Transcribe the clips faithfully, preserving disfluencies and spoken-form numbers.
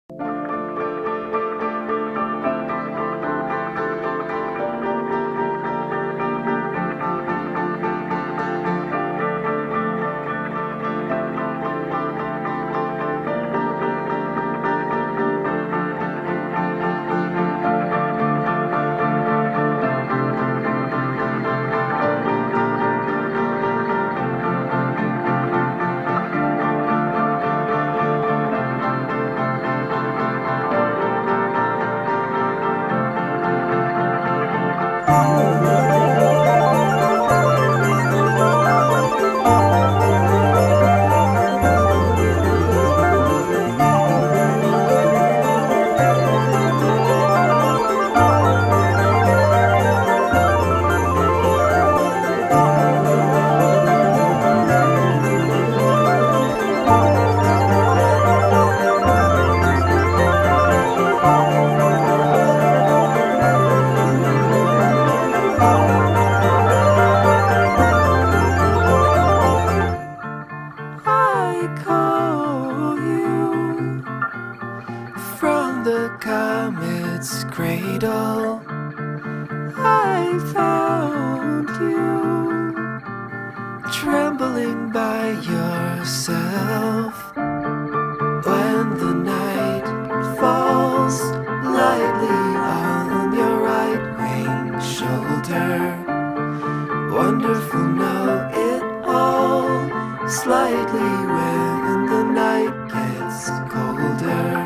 Comet's cradle, I found you, trembling by yourself. When the night falls lightly on your right wing shoulder, wonderful, know it all, slightly when the night gets colder.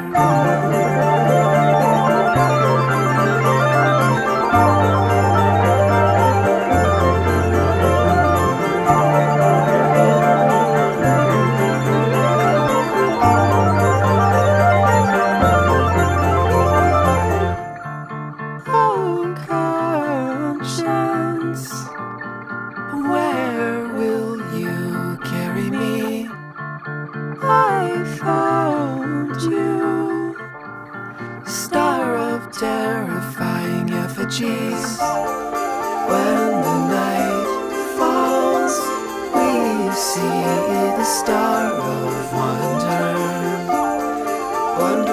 Where will you carry me? I found you, star of terrifying effigies. When the night falls, we see the star of wonder. Wonder